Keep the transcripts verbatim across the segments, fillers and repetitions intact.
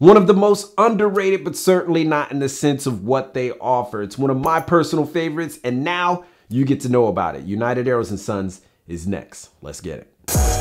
One of the most underrated, but certainly not in the sense of what they offer. It's one of my personal favorites, and now you get to know about it. United Arrows and Sons is next. Let's get it.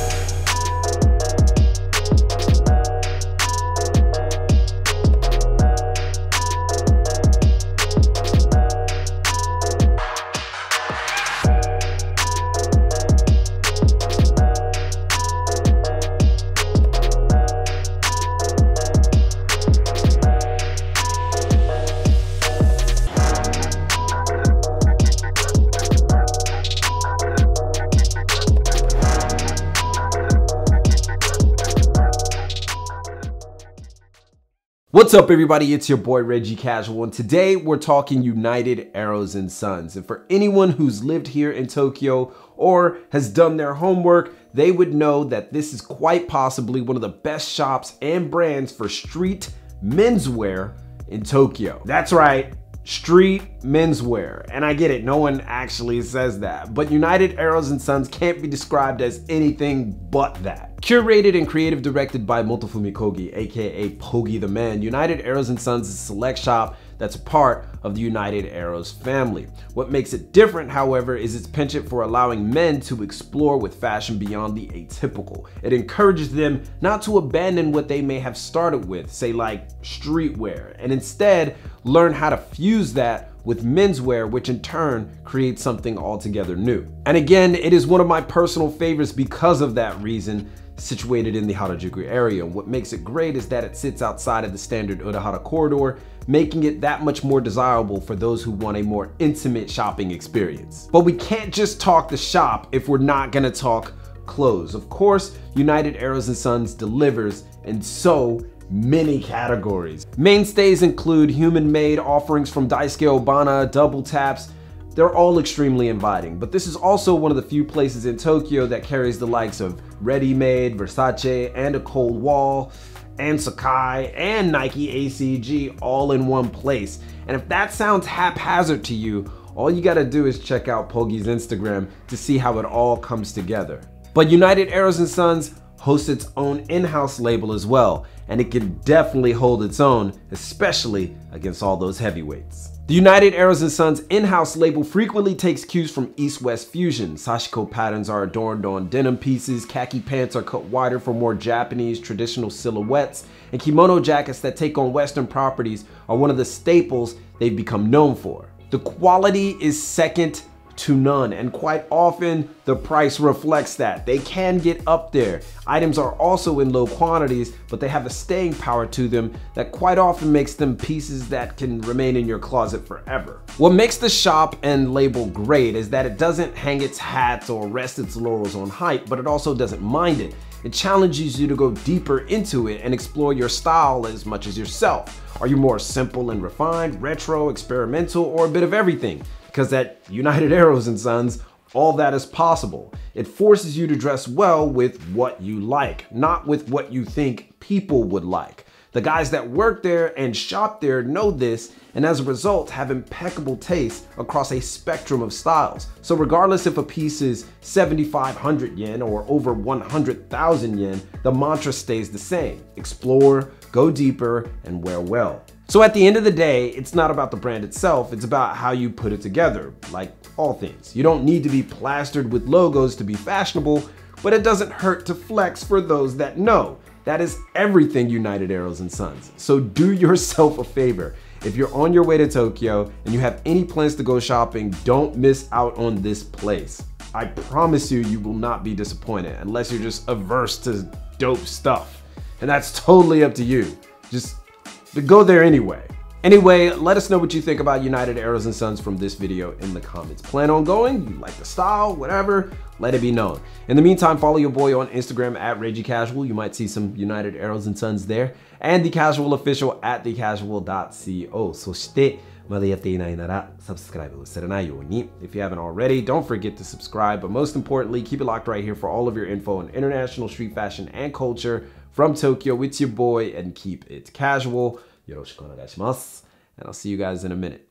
What's up, everybody? It's your boy Reggie Casual, and today we're talking United Arrows and Sons. And for anyone who's lived here in Tokyo or has done their homework, they would know that this is quite possibly one of the best shops and brands for street menswear in Tokyo. That's right, street menswear. And I get it, no one actually says that, but United Arrows and Sons can't be described as anything but that. Curated and creative directed by Motofumi Kogi, aka Pogi the Man, United Arrows and Sons is a select shop that's a part of the United Arrows family. What makes it different, however, is its penchant for allowing men to explore with fashion beyond the atypical. It encourages them not to abandon what they may have started with, say like streetwear, and instead learn how to fuse that with menswear, which in turn creates something altogether new. And again, it is one of my personal favorites because of that reason. Situated in the Harajuku area. What makes it great is that it sits outside of the standard Urahara corridor, making it that much more desirable for those who want a more intimate shopping experience. But we can't just talk the shop if we're not gonna talk clothes. Of course, United Arrows and Sons delivers in so many categories. Mainstays include human-made offerings from Daisuke Obana, Double Taps. They're all extremely inviting, but this is also one of the few places in Tokyo that carries the likes of Ready Made, Versace, and a Cold Wall, and Sacai, and Nike A C G all in one place. And if that sounds haphazard to you, all you gotta do is check out Pogi's Instagram to see how it all comes together. But United Arrows and Sons hosts its own in-house label as well, and it can definitely hold its own, especially against all those heavyweights. The United Arrows and Sons in-house label frequently takes cues from East-West fusion. Sashiko patterns are adorned on denim pieces, khaki pants are cut wider for more Japanese traditional silhouettes, and kimono jackets that take on Western properties are one of the staples they've become known for. The quality is second to none, and quite often the price reflects that. They can get up there. Items are also in low quantities, but they have a staying power to them that quite often makes them pieces that can remain in your closet forever. What makes the shop and label great is that it doesn't hang its hats or rest its laurels on hype, but it also doesn't mind it. It challenges you to go deeper into it and explore your style as much as yourself. Are you more simple and refined, retro, experimental, or a bit of everything? Because at United Arrows and Sons, all that is possible. It forces you to dress well with what you like, not with what you think people would like. The guys that work there and shop there know this, and as a result have impeccable taste across a spectrum of styles. So regardless if a piece is seventy-five hundred yen or over one hundred thousand yen, the mantra stays the same. Explore, go deeper, and wear well. So at the end of the day, it's not about the brand itself, it's about how you put it together, like all things. You don't need to be plastered with logos to be fashionable, but it doesn't hurt to flex for those that know. That is everything United Arrows and Sons. So do yourself a favor. If you're on your way to Tokyo and you have any plans to go shopping, don't miss out on this place. I promise you, you will not be disappointed unless you're just averse to dope stuff. And that's totally up to you. Just But go there anyway. Anyway, let us know what you think about United Arrows and Sons from this video in the comments. Plan on going? You like the style? Whatever? Let it be known. In the meantime, follow your boy on Instagram at Reggie Casual. You might see some United Arrows and Sons there. And The Casual Official at the casual dot co. そして、まだやっていないなら、subscribe を忘れないように. If you haven't already, don't forget to subscribe. But most importantly, keep it locked right here for all of your info on international street fashion and culture. From Tokyo, it's your boy, and keep it casual. Yoroshiku onegai shimasu. And I'll see you guys in a minute.